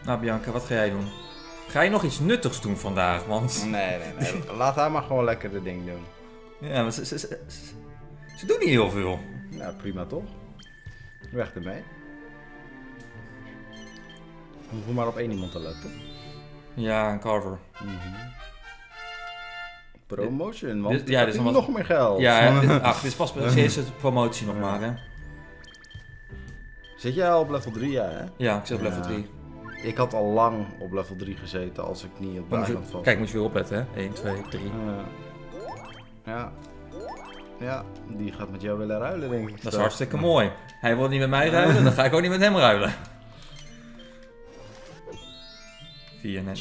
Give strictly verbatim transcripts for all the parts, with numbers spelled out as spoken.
Nou Bianca, wat ga jij doen? Ga je nog iets nuttigs doen vandaag? Want... Nee, nee, nee. Laat haar maar gewoon lekker de ding doen. Ja, maar ze, ze, ze, ze, ze doen niet heel veel. Nou, prima toch? Weg ermee. We hoeven maar op één iemand te letten. Ja, een Carver. Mm-hmm. Promotion, want dit, ja, dit is nog, nog nog meer geld. Ja, dit, ach, dit is pas de eerste promotie nog maar, hè. Zit jij al op level drie, ja, hè? Ja, ik zit op Ja. level drie. Ik had al lang op level drie gezeten als ik niet op de Moet je, eiland was. kijk, moet je weer opletten, hè. één, twee, drie. Uh, ja. Ja, die gaat met jou willen ruilen, denk ik. Dat is hartstikke mooi. Hij wil niet met mij ruilen, dan ga ik ook niet met hem ruilen. Vier net.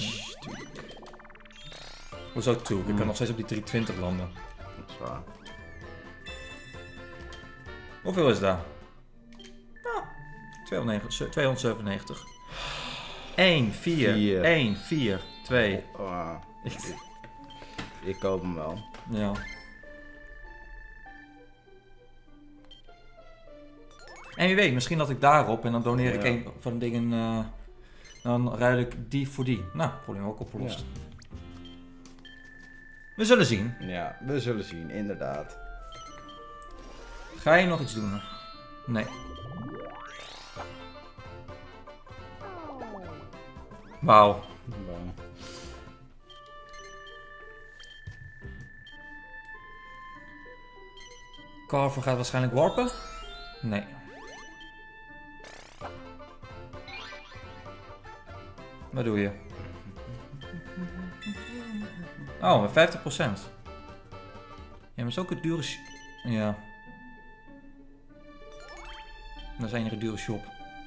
Hoezo toe? Ik kan Hmm. nog steeds op die driehonderdtwintig landen. Dat is waar. Hoeveel is dat? Nou, tweehonderdzevenennegentig. één, vier, Vier. één, vier, twee. Oh, ik, ik koop hem wel. Ja. En wie weet, misschien dat ik daarop en dan doneer ik Ja. een van de dingen. Uh, dan ruil ik die voor die. Nou, probleem ook opgelost. Ja. We zullen zien. Ja, we zullen zien, inderdaad. Ga je nog iets doen? Nee. Wauw. Wow. Carver gaat waarschijnlijk warpen? Nee. Wat doe je? Oh, met vijftig procent. Ja, maar is ook een dure... sh- Ja. Dat is een enige dure shop.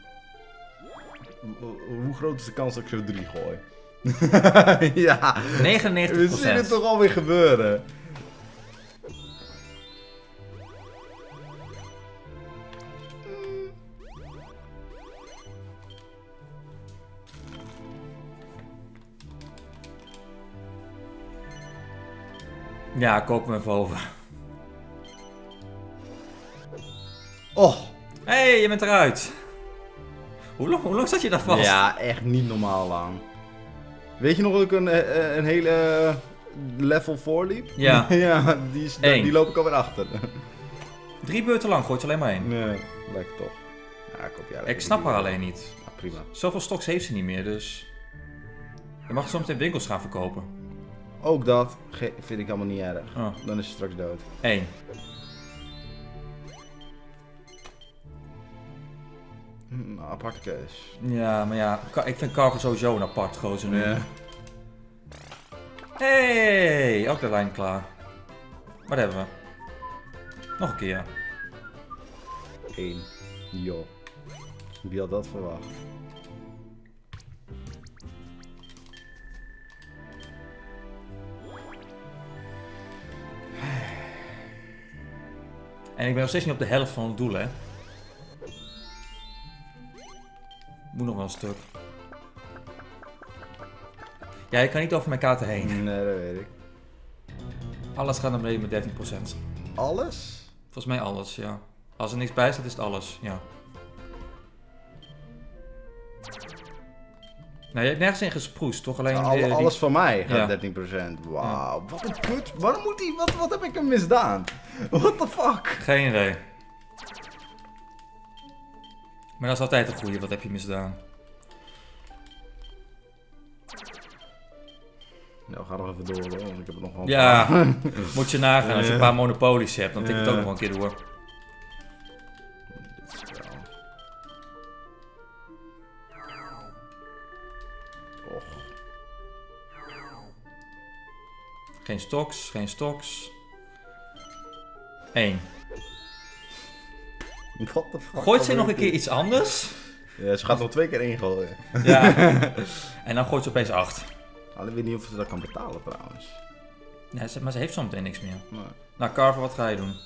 Hoe groot is de kans dat ik zo drie gooi? Ja, negenennegentig we procent. zien het toch alweer gebeuren. Ja, koop me even over. Oh! Hé, hey, je bent eruit. Hoe lang, hoe lang zat je daar vast? Ja, echt niet normaal lang. Weet je nog dat ik een, een hele level voor liep? Ja. Ja, die, is, Eén. die loop ik alweer achter. Drie beurten lang gooit je alleen maar één. Nee, lekker toch. Ja, ik, hoop jij Ik snap haar alleen niet. Ja, prima. Zoveel stocks heeft ze niet meer, dus... Je mag zo meteen winkels gaan verkopen. Ook dat ge- vind ik allemaal niet erg. Oh. Dan is ze straks dood. Eén. Hm, aparte keus. Ja, maar ja, Ka- ik vind Carver sowieso een apart gozer nu. Ja. Hey, ook de lijn klaar. Wat hebben we? Nog een keer. Eén. Joh. Wie had dat verwacht? En ik ben nog steeds niet op de helft van het doel, hè. Moet nog wel een stuk. Ja, je kan niet over mijn kaarten heen. Nee, dat weet ik. Alles gaat naar beneden met dertien procent. Alles? Volgens mij alles, ja. Als er niks bij staat, is het alles, ja. Nou, je hebt nergens in gesproest, toch? Alleen Alle- de- die- alles van mij gaat Ja. dertien procent. Wauw, wat een kut. Waarom moet hij? Wat, wat heb ik hem misdaan? What the fuck? Geen idee. Maar dat is altijd een goeie, wat heb je misdaan? Nou, ga nog even door hoor, want ik heb het nog wel. Ja, moet je nagaan. Als je een Ja. paar monopolies hebt, dan tik je het Ja. ook nog wel een keer door. Dit is wel- Och. Geen stocks, geen stocks. Eén. What the fuck? Gooit ze nog een gebeurt keer hier? iets anders? Ja, ze gaat nog twee keer ingooien. Ja. En dan gooit ze opeens acht. Alleen weet niet of ze dat kan betalen trouwens. Ja, ze- maar ze heeft zometeen niks meer. Nee. Nou, Carver, wat ga je doen?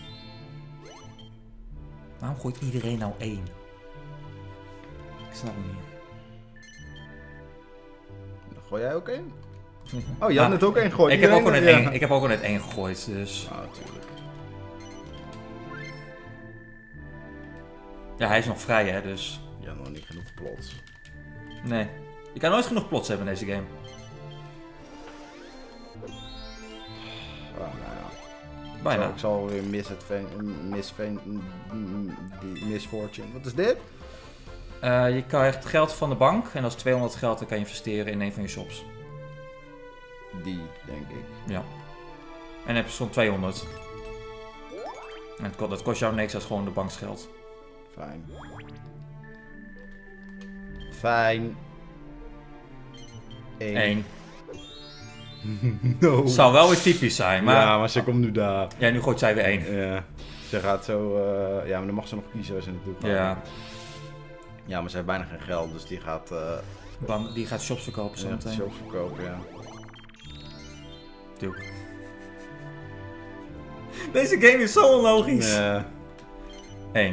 Waarom gooit iedereen nou één? Ik snap het niet. Gooi jij ook één? Oh, je had Ah, net ook één gegooid. Ik heb, ook al Iedereen- net ja. één, ik heb ook al net één gegooid, dus... Ah, natuurlijk. Ja, hij is nog vrij, hè, dus... Ja, nog niet genoeg plots. Nee. Je kan nooit genoeg plots hebben in deze game. Oh, nou ja. Bijna. Zo, ik zal weer misfortune. Misfortune. Wat is dit? Uh, je krijgt geld van de bank en als tweehonderd geld dan kan je investeren in een van je shops. Die, denk ik. Ja. En dan heb je zo'n tweehonderd. En het kost, dat kost jou niks als gewoon de banksgeld. Fijn. Fijn. Eén. Eén. No. Zou wel weer typisch zijn, maar... Ja, maar ze komt nu daar. Ja, nu gooit zij weer één. Ja. Ze gaat zo... Uh... Ja, maar dan mag ze nog kiezen als ze naartoe gaat. Ja. Ja, maar ze heeft bijna geen geld, dus die gaat... Uh... Bang, die gaat shops verkopen zo ja, meteen. shops verkopen, ja. Doe. Deze game is zo onlogisch. Ja. Eén.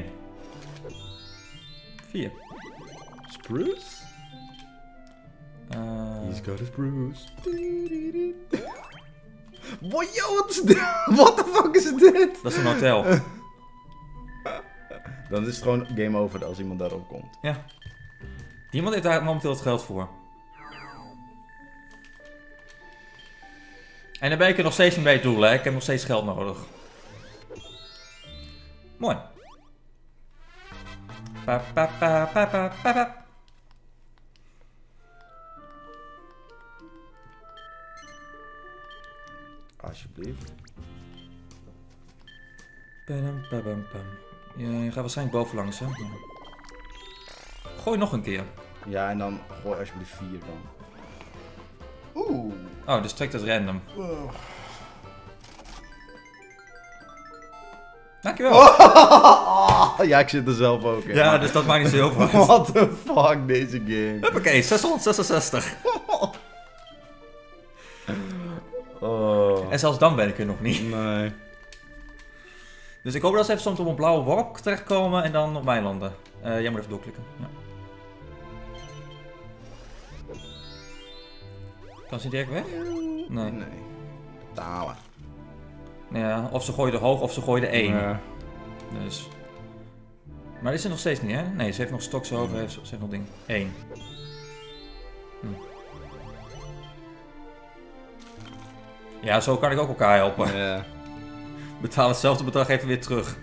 Vier. Spruce? Uh... He's got a spruce. Wow, yo, wat is dit? What the fuck is dit? Dat is een hotel. Dan is het gewoon game over als iemand daarop komt. Ja. Iemand heeft daar momenteel het geld voor. En dan ben ik er nog steeds niet bij het doel, hè. Ik heb nog steeds geld nodig. Mooi. Pa, pa, pa, pa, pa, pa, pa. Alsjeblieft. Padam, padam, padam. Ja, je gaat waarschijnlijk bovenlangs, hè. Ja. Gooi nog een keer. Ja, en dan gooi alsjeblieft vier dan. Oeh. Oh, dus trekt het random. Wow. Dankjewel. Oh, ja, ik zit er zelf ook in. Ja, maar... dus dat maakt niet zo heel veel uit. What the fuck, deze game. Hoppakee, zeshonderdzesenzestig. Oh. En zelfs dan ben ik er nog niet. Nee. Dus ik hoop dat ze even soms op een blauwe worp terechtkomen en dan op mij landen. Uh, jij moet even doorklikken. Ja. Kan ze direct weg? Nee. Nee. Betalen. Ja, of ze gooien er hoog of ze gooien er één. Ja. Dus. Maar is er nog steeds niet, hè? Nee, ze heeft nog stoks over, heeft, ze heeft nog ding. één. Hm. Ja, zo kan ik ook elkaar helpen. Ja. Betaal hetzelfde bedrag even weer terug.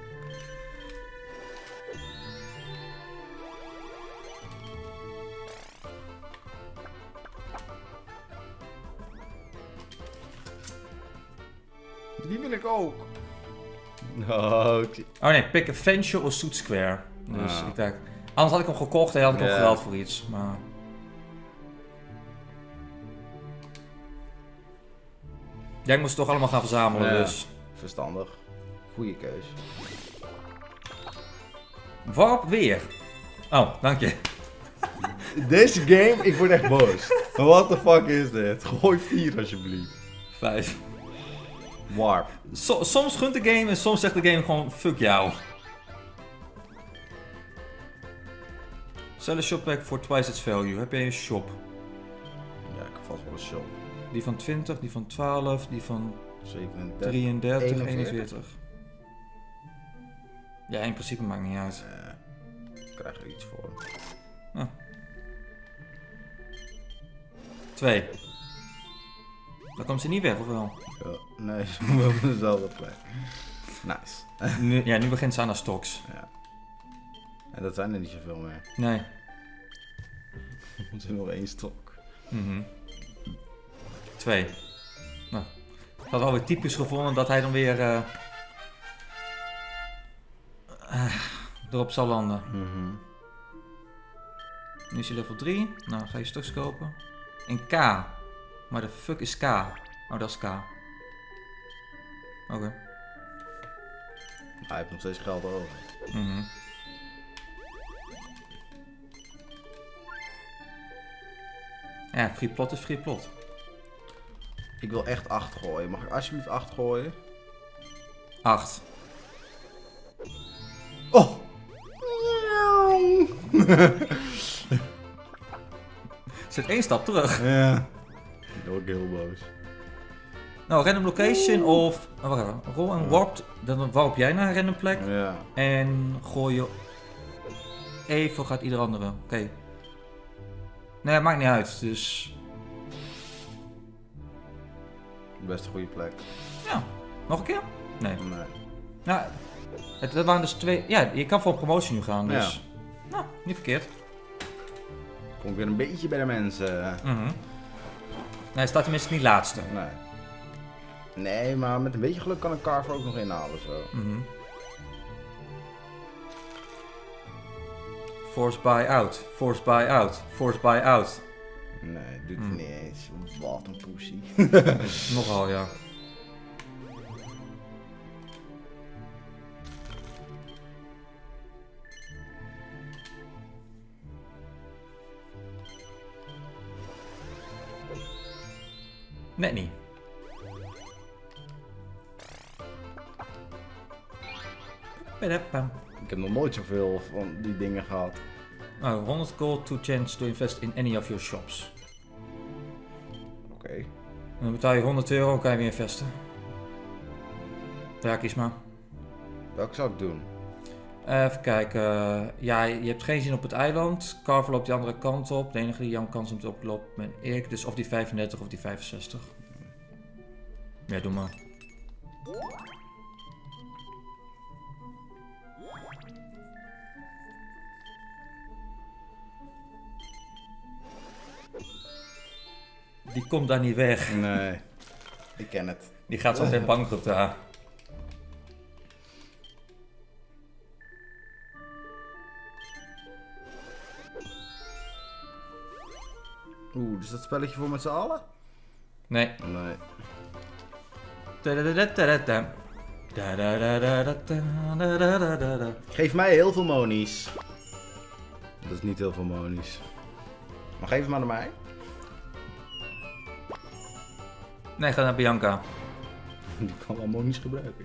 Die wil ik ook. Oh, ik zie... Oh nee, pick Adventure of Suit Square. Dus Ah. ik dacht... Anders had ik hem gekocht en had ik nog Ja. geld voor iets, maar... Jij moest het toch allemaal gaan verzamelen, Ja. dus... Verstandig. Goeie keus. Warp weer. Oh, dank je. Deze game, ik word echt boos. What the fuck is dit? Gooi vier alsjeblieft. Vijf. Warp. So, soms gunt de game en soms zegt de game gewoon fuck jou. Sell a shop back for twice its value. Heb jij een shop? Ja, ik heb vast wel een shop. Die van twintig, die van twaalf, die van zevenendertig. drieëndertig, eenenveertig. eenenveertig. Ja, in principe maakt niet uit. Uh, ik krijg er iets voor. Ah. Twee. Dan komt ze niet weg, of wel? Ja, nee, ze moet op dezelfde plek. Nice. Nu, ja, nu begint ze aan de stocks. Ja. En dat zijn er niet zoveel meer. Nee. Er is nog één stok. Mhm. Twee. Nou. Ik had alweer typisch gevonden dat hij dan weer... Uh, uh, erop zal landen. Mhm. Nu is hij level drie. Nou, ga je stuks kopen. En K. Maar de fuck is K? Oh, dat is K. Oké. Okay. Hij heeft nog steeds geld over. Mhm. Ja, free plot is free plot. Ik wil echt acht gooien. Mag ik alsjeblieft acht gooien? acht. Oh! Zet één stap terug. Ja. Dan word ik heel boos. Nou, random location of... Oh, wacht even. Roll en warp. Dan warp jij naar een random plek. Ja. En gooi je... Even gaat ieder andere. Oké. Okay. Nee, het maakt niet uit. Dus... Best een goede plek. Ja. Nog een keer? Nee. Nee. Nou, het, dat waren dus twee... Ja, je kan voor een promotie nu gaan, dus... Ja. Nou, niet verkeerd. Kom ik weer een beetje bij de mensen. Mhm. Nee, hij staat tenminste niet laatste. Nee. Nee, maar met een beetje geluk kan een Carver ook nog inhalen zo. Mhm. Force buy out, force buy out, force buy out. Nee, doet het Hmm. niet eens. Wat een poesie. Nogal, ja. Net niet. Padapam. Ik heb nog nooit zoveel van die dingen gehad. Oh, honderd gold to chance to invest in any of your shops. Oké. En dan betaal je honderd euro, kan je weer investen. Ja, kies maar. Welke zou ik doen? Even kijken. Ja, je hebt geen zin op het eiland. Carver loopt die andere kant op. De enige die jouw kans op oploopt ben ik. Dus of die vijfendertig of die vijfenzestig. Ja, doe maar. Die komt daar niet weg. Nee. Ik ken het. Die gaat zo meteen bankroet daar. Oeh, dus dat spelletje voor met z'n allen? Nee. Nee. Da-da-da-da-da-da. Da-da-da-da-da-da-da-da-da. Geef mij heel veel monies. Dat is niet heel veel monies. Maar geef het maar naar mij. Nee, ga naar Bianca. Die kan wel monies gebruiken.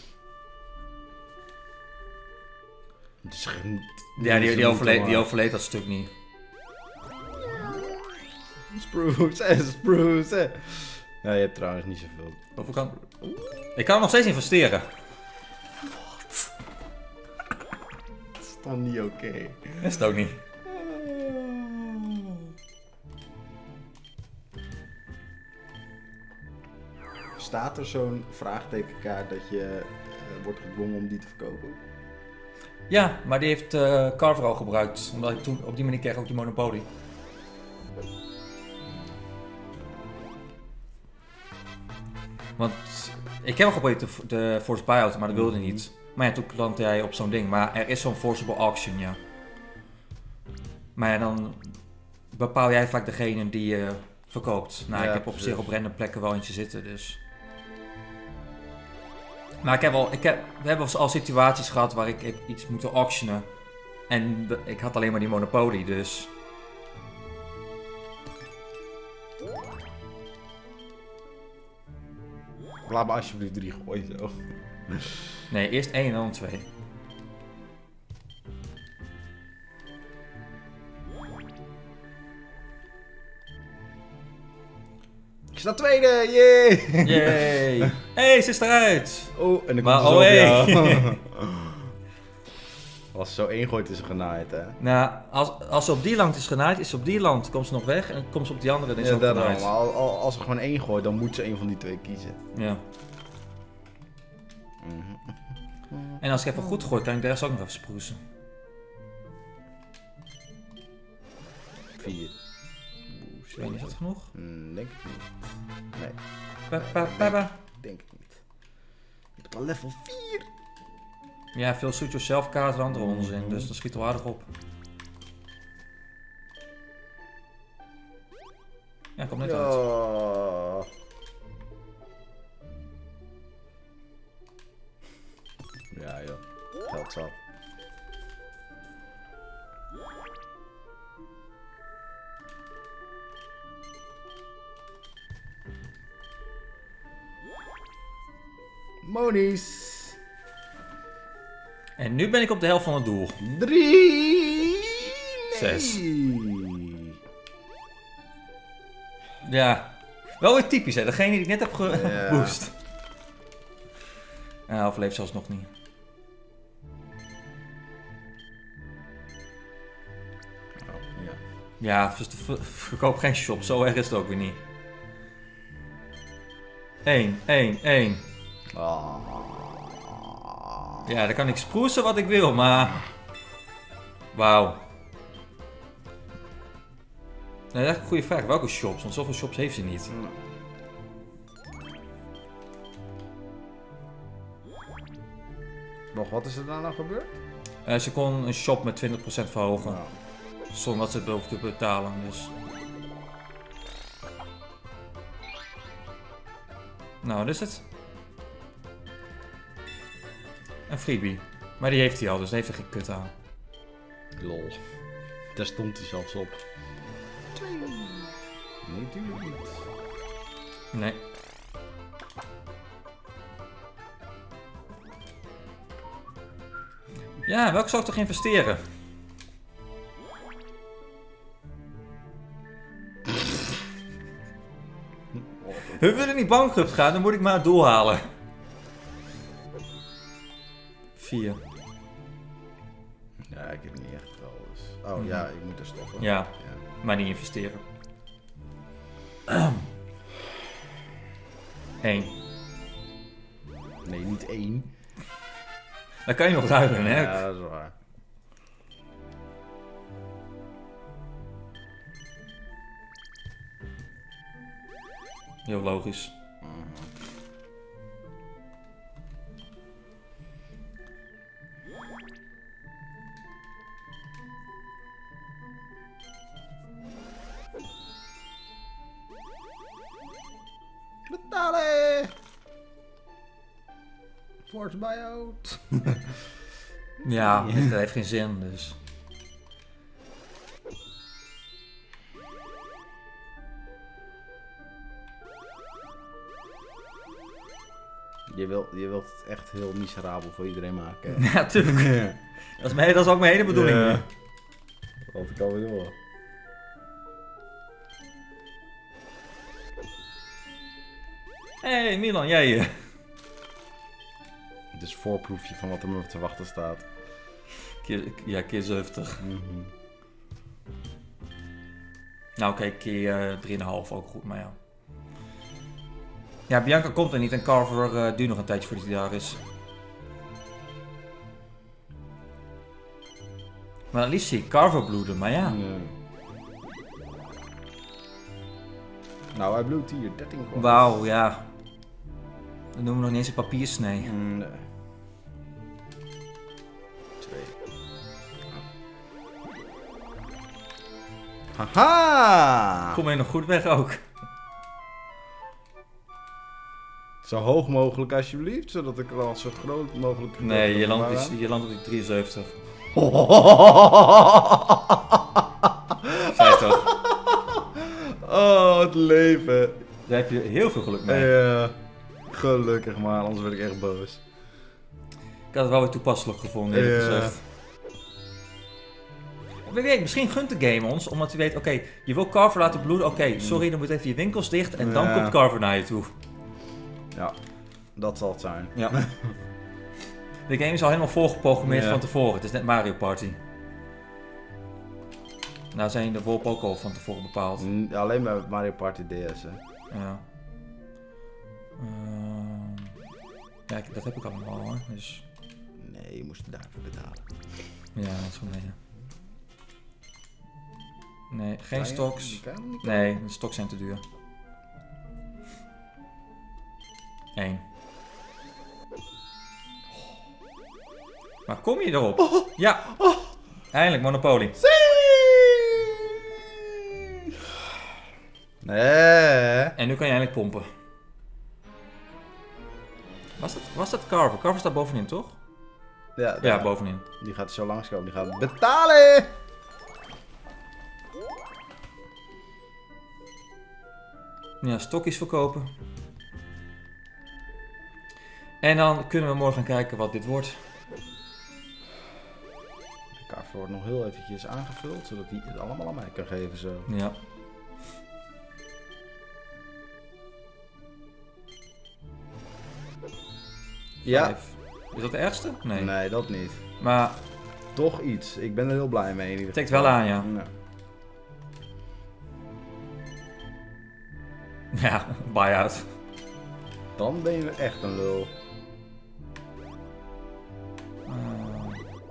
Dus geen- Ja, die, die, ze overleed, moeten die maar- overleed dat stuk niet. Spruce, eh, spruce. eh. Ja, je hebt trouwens niet zoveel. Hoeveel kan... Ik kan nog steeds investeren. Dat is toch niet oké. Is het ook niet. Staat er zo'n vraagtekenkaart dat je eh, wordt gedwongen om die te verkopen? Ja, maar die heeft eh Carver al gebruikt. Omdat ik toen op die manier kreeg ook die Monopoly. Want ik heb al geprobeerd de, de Force Buyout, maar dat wilde niet. Maar ja, toen klantte hij op zo'n ding. Maar er is zo'n forcible auction, ja. Maar ja, dan bepaal jij vaak degene die je verkoopt. Nou, Ja, ik heb op precies. zich op random plekken wel eentje zitten, dus... Maar ik heb al, ik heb, we hebben al situaties gehad waar ik heb iets moeten auctionen. En de- ik had alleen maar die Monopoly, dus... Laat me alsjeblieft drie gooien zo. Nee, eerst één en dan twee. Ik sta tweede, yay! Yay! Hey, ze is eruit! Oh, en ik Maar kom zo oh, op hey. jou. Als ze zo één gooit is ze genaaid, hè? Nou, als, als ze op die land is genaaid, is ze op die land, komt ze nog weg. En komt ze op die andere, dan is ze Ja, ook daarom. genaaid. Maar al- al- als ze gewoon één gooit, dan moet ze één van die twee kiezen. Ja. Mhm. En als ik even goed gooi, kan ik de rest ook nog even sproesen. Vier. Ik weet niet, is dat genoeg? Hmm, denk ik niet. Nee, Pa, pa, pa, pa. denk ik niet. Ik heb al level vier. Ja, veel suit yourself kaarten en andere onzin, dus dat schiet wel aardig op. Ja, komt net uit. Ja. Ja, joh. Geld zat. Monies. En nu ben ik op de helft van het doel. Drie. Nee. Zes. Ja, wel weer typisch hè, degene die ik net heb Ja. geboost. Ja, overleeft zelfs nog niet. Oh, ja. Ja, dus de ver- verkoop geen shop. Zo erg is het ook weer niet. één, één, één. Ah. Ja, dan kan ik sproesen wat ik wil, maar... Wauw. Nee, dat is een goede vraag. Welke shops? Want zoveel shops heeft ze niet. Nee. Nog, wat is er daar nou gebeurd? Uh, ze kon een shop met twintig procent verhogen. Nou. Zonder dat ze het hoefde te betalen, dus... Nou, wat is het? Een freebie. Maar die heeft hij al, dus daar heeft hij geen kut aan. Lol. Daar stond hij zelfs op. Nee, natuurlijk niet. Nee. Ja, welke zou ik toch investeren? We willen niet bankrupt gaan, dan moet ik maar het doel halen. Vier. Ja, ik heb niet echt alles. Oh ja, ik moet er stoppen. Ja, Ja. maar niet investeren. Eén. Nee, niet één. Dan kan je nog ruilen, hè? Ja, dat is waar. Heel logisch. Betalen! Force buyout. Ja, dat heeft geen zin, dus... Je wilt, je wilt het echt heel miserabel voor iedereen maken. Ja, natuurlijk. Ja. Dat is, mijn, dat is ook mijn hele bedoeling. Ja. nu. Wat ik alweer door. Hé, hey, Milan, jij hier. Het is een voorproefje van wat er me te wachten staat. Keer, ja, keer zeventig. Mm-hmm. Nou, oké, okay, keer uh, drie komma vijf ook goed, maar ja. Ja, Bianca komt er niet en Carver uh, duurt nog een tijdje voordat hij daar is. Maar het liefst zie ik Carver bloeden, maar ja. Nee. Nou, hij bloedt hier, dertien coins. Wauw, ja. Dan noemen we nog niet eens een papiersnee. Nee. Twee. Haha! Kom je nog goed weg ook. Zo hoog mogelijk alsjeblieft, zodat ik er al zo groot mogelijk... Nee, je landt, op die, je landt op die drieënzeventig. Zei toch? Oh, het leven. Daar heb je heel veel geluk mee. Ja, gelukkig maar, anders werd ik echt boos. Ik had het wel weer toepasselijk gevonden, eerlijk Ja. gezegd. Wie weet, misschien gunt de game ons, omdat hij weet, oké, okay, je wil Carver laten bloeden, oké, okay, sorry, dan moet even je winkels dicht en dan Ja. komt Carver naar je toe. Ja, dat zal het zijn. Ja. De game is al helemaal voorgeprogrammeerd Ja. van tevoren, het is net Mario Party. Nou zijn de worp ook al van tevoren bepaald. N- Alleen bij Mario Party D S, hè. Ja. Ehm, ja, ik- dat heb ik allemaal hoor, dus... Nee, je moest daarvoor betalen. Ja, dat is wel nee. Nee, geen Kan je- stocks. die kan je nog niet Nee, de stocks zijn te duur. Eén. Maar kom je erop? Ja. Eindelijk Monopoly. Nee. En nu kan je eindelijk pompen. Was dat, was dat Carver? Carver staat bovenin, toch? Ja, Ja, daar. bovenin. Die gaat zo langskomen, die gaat betalen! Ja, stokjes verkopen. En dan kunnen we morgen gaan kijken wat dit wordt. De kaart wordt nog heel eventjes aangevuld, zodat hij het allemaal aan mij kan geven zo. Ja. Ja. Vijf. Is dat de ergste? Nee. Nee, dat niet. Maar Toch iets. Ik ben er heel blij mee in ieder Tikt geval. wel aan, ja. Ja. Ja, buy-out. Dan ben je echt een lul. Uh,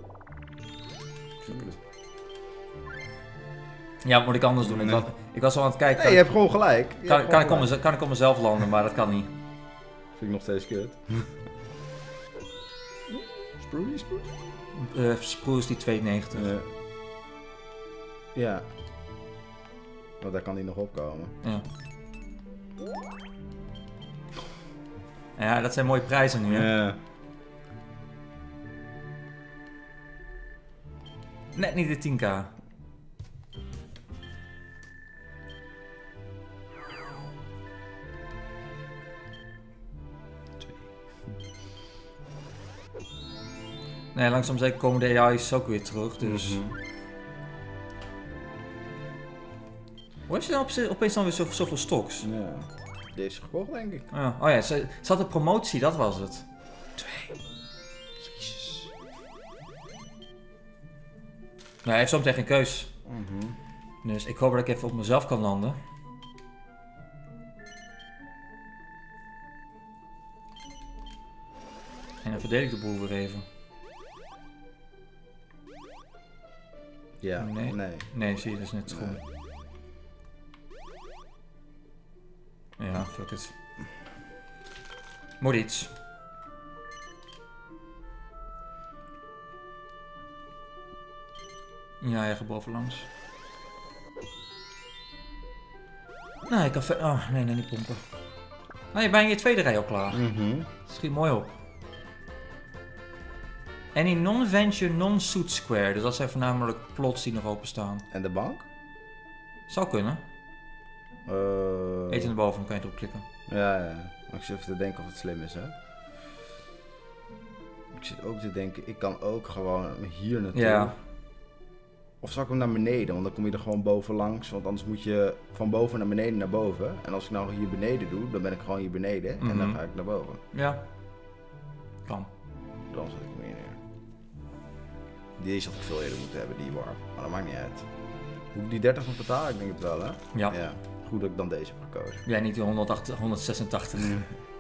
ja, wat moet ik anders doen? Ik was, ik was al aan het kijken. Nee, je hebt gewoon gelijk. Je Kan, hebt kan, gewoon ik op gelijk. mezelf, kan ik op mezelf landen, maar dat kan niet. Vind ik nog steeds kut. Spruce, Spruce? Uh, Spruce die twee negentig. Ja. Ja. Want daar kan hij nog opkomen. Ja. Ja, dat zijn mooie prijzen nu, hè? Ja. Net niet de tien k. Nee, langzaam zeker komen de A I's ook weer terug, dus... Mm-hmm. Hoe heeft ze dan op, opeens dan weer zoveel, zoveel stocks? Ja. Die heeft ze gekocht, denk ik. Oh, oh ja, ze, ze had een promotie, dat was het. Twee. Jezus. Nou, hij heeft zometeen geen keus. Mm-hmm. Dus ik hoop dat ik even op mezelf kan landen. En dan verdedig ik de boel weer even. Ja, Nee. nee. Nee, zie je, dat is net schoon. Nee. Ja, fuck it. Moet iets. Ja, je gaat bovenlangs. Nee, ik kan ver... Oh, nee, nee, niet pompen. Nou, je bent in je tweede rij al klaar. Mm-hmm. Schiet mooi op. Any non-venture, non-suit square. Dus dat zijn voornamelijk plots die nog openstaan. En de bank? Zou kunnen. Uh... Eten naar boven, dan kan je erop klikken. Ja, ja. Maar ik zit even te denken of het slim is, hè. Ik zit ook te denken, ik kan ook gewoon hier naartoe. Ja. Of zal ik hem naar beneden, want dan kom je er gewoon bovenlangs. Want anders moet je van boven naar beneden naar boven. En als ik nou hier beneden doe, dan ben ik gewoon hier beneden. Mm-hmm. En dan ga ik naar boven. Ja. Kan. Dan zet ik hem hier neer. Deze had ik veel eerder moeten hebben, die warp. Maar dat maakt niet uit. Moet ik die dertig nog betalen? Ik denk het wel, hè? Ja. Ja. Goed dat ik dan deze heb gekozen. Jij niet die honderdacht, honderdzesentachtig. Mm.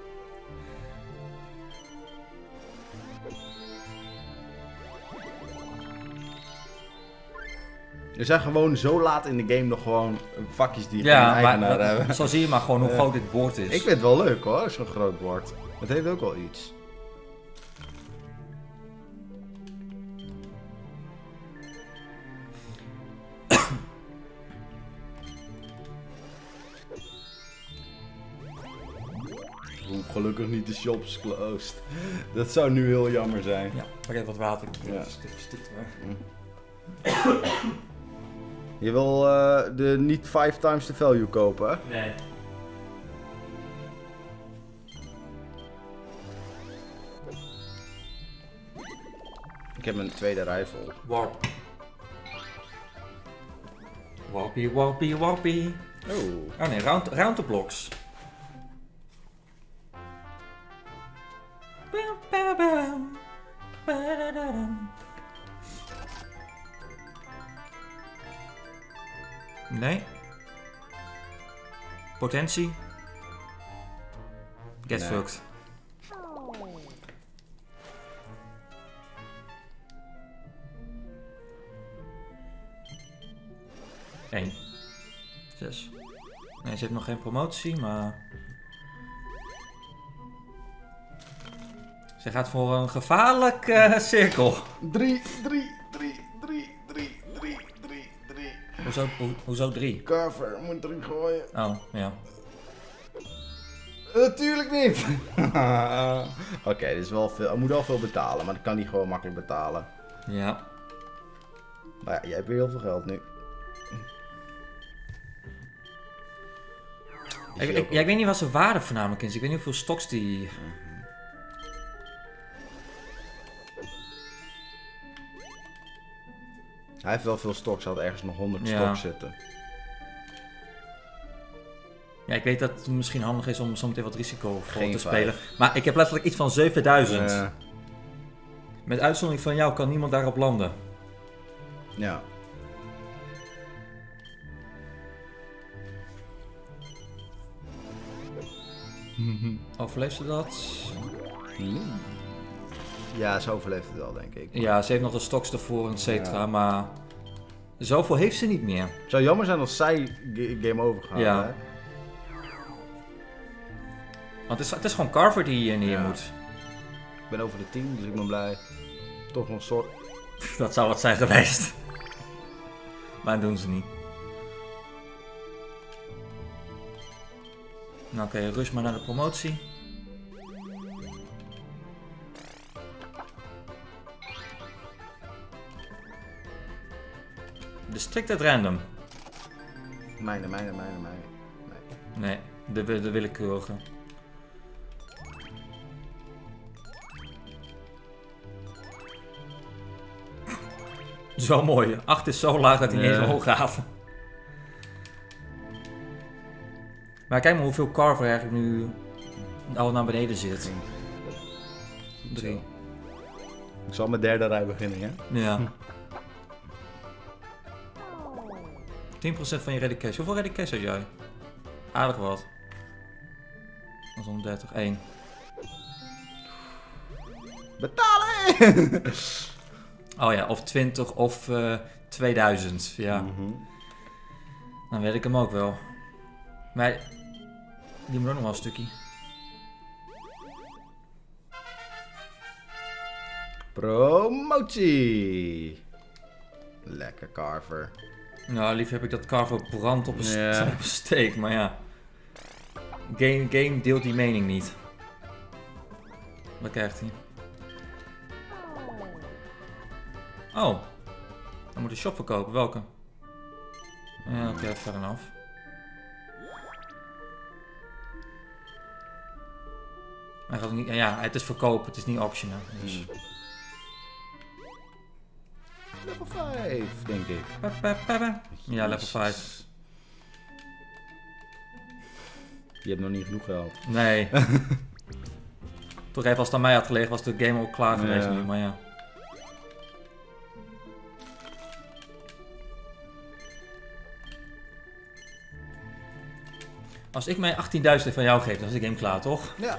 Er zijn gewoon zo laat in de game nog gewoon vakjes die geen Ja, eigenaar maar hebben. zo zie je maar gewoon hoe Ja. groot dit bord is. Ik vind het wel leuk hoor, zo'n groot bord. Het heeft ook wel iets. Oeh, gelukkig niet de shops closed. Dat zou nu heel jammer zijn. Ja, pak even wat water. Ja. Stikt, stikt weg. Je wil uh, de niet five times the value kopen, hè? Nee. Ik heb een tweede rij vol. Warp. Warpie, warpie, warpie. Oh. Oh nee, round, round the blocks. Bam, bam, bam. Badadadam. Nee. Potentie. Get Nee. fucked. Eén. Zes. Nee, ze heeft nog geen promotie, maar... Ze gaat voor een gevaarlijk uh, cirkel. Drie, drie, drie, drie, drie, drie, drie, drie. Hoezo, ho, hoezo drie? Cover, moet erin gooien. Oh, ja. Natuurlijk niet. Oké, okay, dit is wel veel. Ik moet wel veel betalen, maar dat kan niet gewoon makkelijk betalen. Ja. Maar ja, jij hebt weer heel veel geld nu. Ik, ik, ja, ik weet niet wat zijn waarde voornamelijk is. Ik weet niet hoeveel stocks die... Mm-hmm. Hij heeft wel veel stocks, hij had ergens nog honderd Ja. stocks zitten. Ja, ik weet dat het misschien handig is om zometeen wat risico voor Geen te vijf. spelen. Maar ik heb letterlijk iets van zevenduizend. Uh, Met uitzondering van jou kan niemand daarop landen. ja. Overleeft ze dat? Ja, ze overleeft het wel, denk ik. Ja, ze heeft nog de stoks ervoor, et cetera, Ja. maar zoveel heeft ze niet meer. Het zou jammer zijn als zij g- game over gaat. Ja. Hè? Want het is, het is gewoon Carver die hier neer Ja. moet. Ik ben over de tien, dus ik ben blij. Toch nog een soort... Dat zou wat zijn geweest. Maar dat doen ze niet. Nou oké, rush maar naar de promotie. District at random. Mijne, mijne, mijne, mijne. Nee. Nee, de, wi- de willekeurige. Dat is wel mooi. acht is zo laag dat hij niet eens Ja. omhoog gaat. Maar kijk maar hoeveel Carver eigenlijk nu al naar beneden zit. Drie. Ik zal mijn derde rij beginnen, hè? Ja. tien procent van je ready cash. Hoeveel ready cash had jij? Aardig wat. Dat is honderddertig. één. Betalen! Oh ja, of twintig of uh, tweeduizend. Ja, Mhm. dan weet ik hem ook wel. Maar die moet ook nog wel een stukje. Promotie! Lekker Carver. Nou, lief heb ik dat Carver brandt op een, Ja. st- op een steek, maar ja. Game, game deelt die mening niet. Wat krijgt hij? Oh. Dan moet de shop verkopen. Welke? Ja, oké, okay, fair enough. Hij gaat niet, ja, het is verkopen, het is niet auctionen. Dus. Hmm. Level vijf, denk ik. Pa, pa, pa, pa. Ja, level vijf. Je hebt nog niet genoeg geld. Nee. Toch even als het aan mij had gelegen, was de game ook klaar geweest Ja. nu, maar ja. Als ik mij achttienduizend van jou geef, dan is de game klaar, toch? Ja.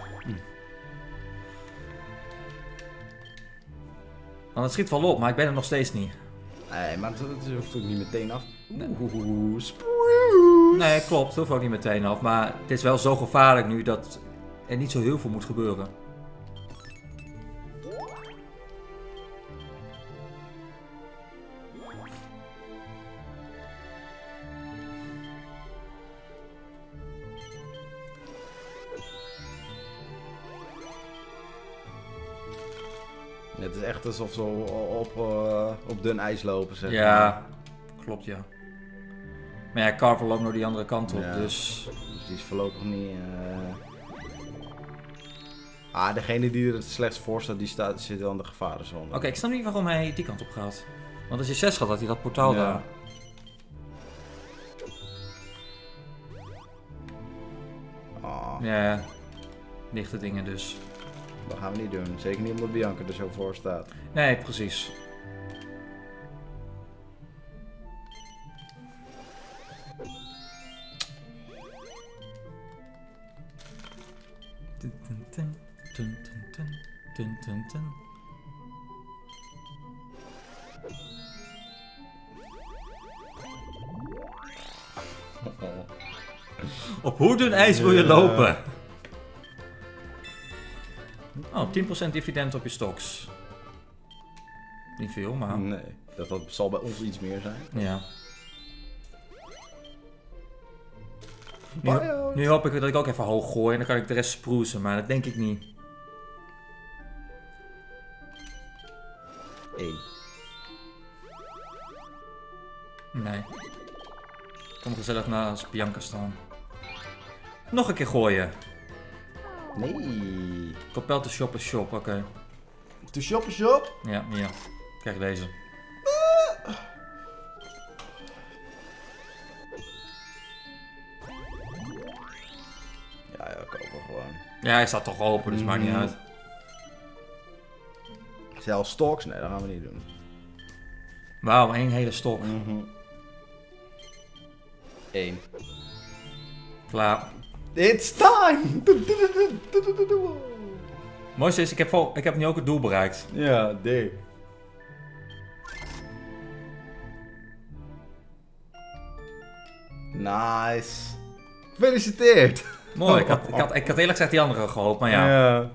Want het schiet wel op, maar ik ben er nog steeds niet. Nee, maar het, het hoeft ook niet meteen af. Nee. Oeh, spruce. Nee, klopt, dat hoeft ook niet meteen af. Maar het is wel zo gevaarlijk nu dat er niet zo heel veel moet gebeuren. Het is echt alsof ze op, uh, op dun ijs lopen, zeg maar. Ja, klopt ja. Maar ja, Carver loopt naar die andere kant op, Ja. dus... Dus die is voorlopig niet... Uh... Ah, degene die er het slechtst voor staat, die staat, zit aan de gevarenzone. Oké, ik snap niet waarom hij die kant op gaat. Want als je zes gaat, had hij dat portaal Ja. daar. Ah, Ja, lichte dingen dus. dat gaan we niet doen. Zeker niet omdat Bianca er zo voor staat. Nee, precies. Tun, tun, tun, tun, tun, tun, tun, tun. Op hoe dun ijs wil je Ja. lopen? Oh, tien procent dividend op je stocks. Niet veel, maar... Nee, dat, dat zal bij ons iets meer zijn. Ja. Nu, Buyout. nu hoop ik dat ik ook even hoog gooi en dan kan ik de rest sprucen, maar dat denk ik niet. Eén. Nee. Kom gezellig naast Bianca staan. Nog een keer gooien. Nee. Compel to shop is shop, oké. To shop is shop. Ja, ja. Krijg deze. Ja, ja, kopen gewoon. Ja, hij staat toch open, dus maakt niet Mhm. uit. Zelfs stocks? Nee, dat gaan we niet doen. Wauw, één hele stok. Mhm. Eén. Klaar. It's time! Mooiste is, ik heb, vol, ik heb nu ook het doel bereikt. Ja, dik. Nice. Gefeliciteerd. Mooi, ik had, ik, had, ik had eerlijk gezegd die andere gehoopt, maar ja. ja.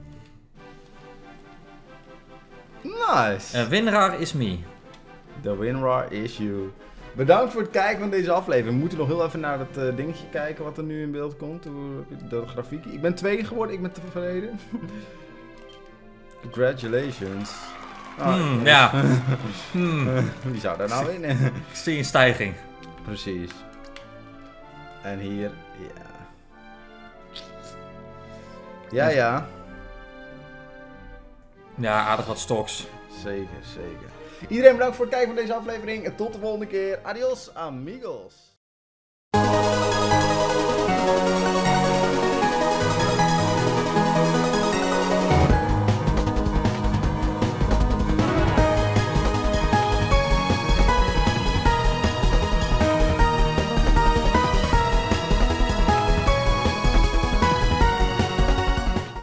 Nice. Uh, winnaar is me. The winner is you. Bedankt voor het kijken van deze aflevering. We moeten nog heel even naar dat uh, dingetje kijken wat er nu in beeld komt. Hoe, de grafiek. Ik ben twee geworden, ik ben tevreden. Congratulations. Ah, Hmm, ja. hmm. Wie zou daar nou winnen? Ik zie een stijging. Precies. En hier, ja. Ja, ja. Ja, aardig wat stocks. Zeker, zeker. Iedereen bedankt voor het kijken van deze aflevering. En tot de volgende keer. Adios, amigos.